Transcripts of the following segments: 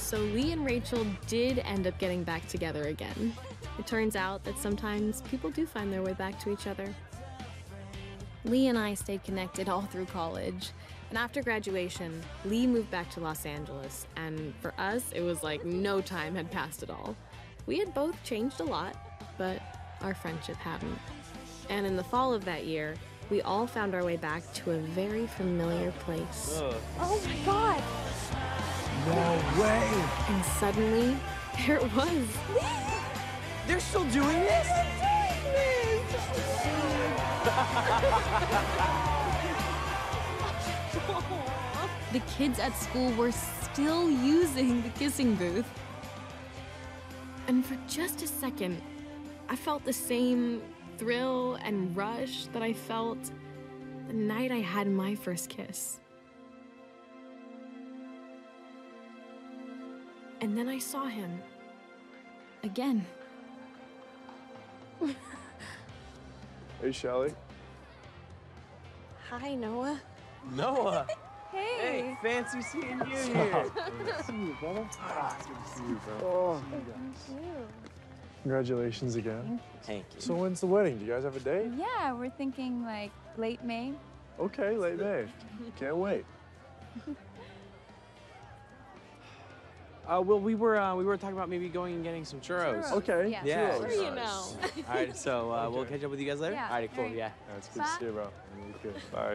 So Lee and Rachel did end up getting back together again. It turns out that sometimes people do find their way back to each other. Lee and I stayed connected all through college. And after graduation, Lee moved back to Los Angeles. And for us, it was like no time had passed at all. We had both changed a lot, but our friendship hadn't. And in the fall of that year, we all found our way back to a very familiar place. Oh my God! No way! And suddenly, there it was. They're still doing this? The kids at school were still using the kissing booth. And for just a second, I felt the same thrill and rush that I felt the night I had my first kiss. And then I saw him again. Hey, Shelly. Hi, Noah. Noah! Hey. Hey, fancy seeing you here. Good to see you, brother. It's good to see you, bro. Oh. Thank you. Congratulations again. Thank you. So when's the wedding? Do you guys have a date? Yeah, we're thinking like late May. Okay, late May. Can't wait. Well, we were talking about maybe going and getting some churros. Okay. Yeah. Yeah. Sure, you know. All right, so we'll Okay. catch up with you guys later. Yeah, All right, cool. all right. Yeah. Yeah, it's good to see you, bro. Really good. Bye.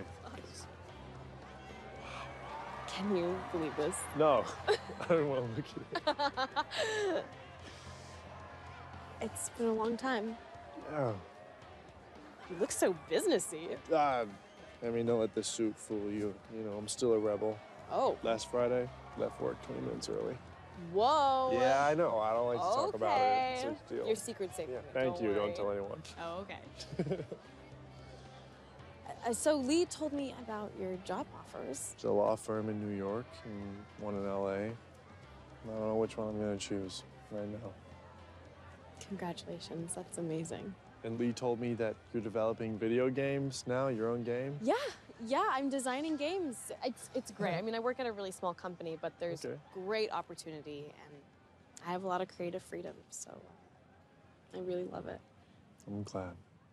Can you believe this? No, I don't want to look at it. It's been a long time. Yeah. You look so businessy. I mean, don't let this suit fool you. You know, I'm still a rebel. Oh. Last Friday, left work 20 minutes early. Whoa. Yeah, I know. I don't like to talk about it. It's Okay. a deal. Your secret's safe. Yeah, from me, thank you. worry. Don't tell anyone. Oh, okay. So Lee told me about your job offers. It's a law firm in New York and one in LA. I don't know which one I'm going to choose right now. Congratulations, that's amazing. And Lee told me that you're developing video games now, your own game. Yeah, I'm designing games. It's great. I mean, I work at a really small company, but there's Okay. great opportunity, and I have a lot of creative freedom, so I really love it. I'm glad.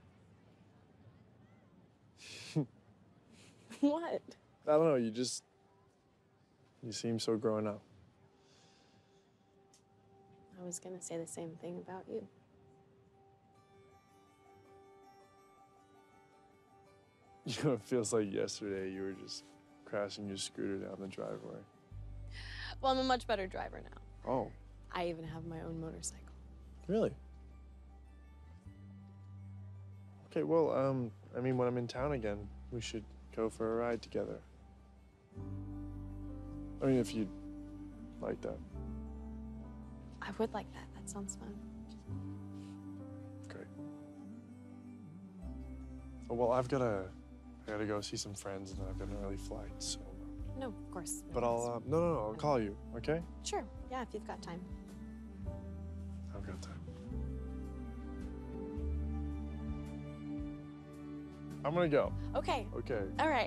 What? I don't know, you seem so grown up. I was gonna say the same thing about you. You know, it feels like yesterday you were just crashing your scooter down the driveway. Well, I'm a much better driver now. Oh, I even have my own motorcycle. really? Okay, well, I mean, when I'm in town again, we should go for a ride together. I mean, if you'd like that. I would like that. That sounds fun. Great. Oh, well, I gotta go see some friends, and then I've got an early flight, so. No, of course. But I'll, no, I'll call you, okay? Sure. Yeah, if you've got time. I've got time. I'm gonna go. Okay. Okay. All right.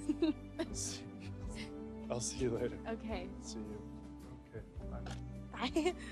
I'll see you later. Okay. See you. Okay, bye. Bye.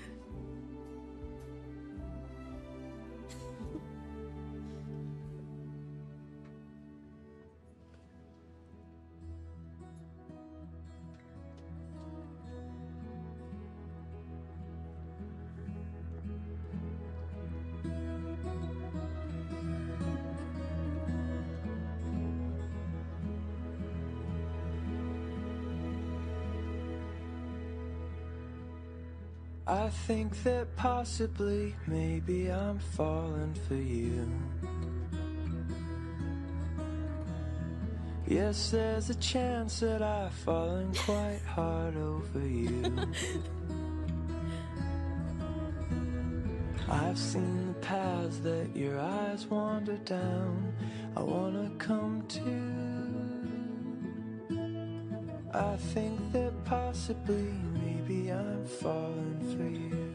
I think that possibly, maybe I'm falling for you. Yes, there's a chance that I've fallen quite hard over you. I've seen the paths that your eyes wander down. I wanna come to. I think that possibly, maybe I'm falling for you.